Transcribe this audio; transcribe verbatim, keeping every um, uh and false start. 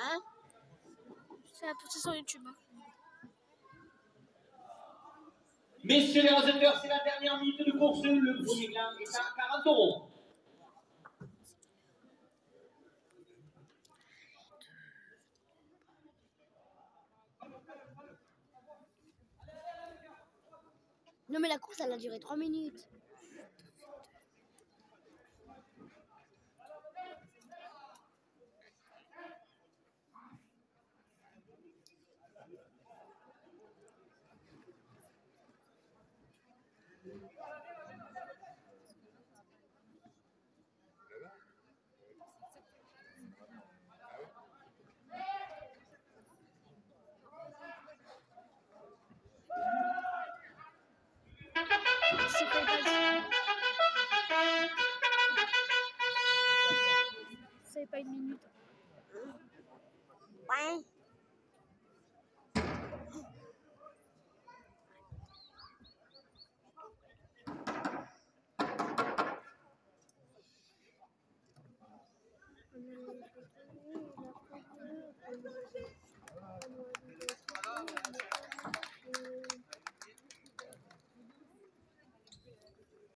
Hein? C'est sur YouTube. Messieurs les raseurs, c'est la dernière minute de course. Le premier gain est à quarante euros. Non mais la course elle a duré trois minutes. C'est pas une minute. Ouais.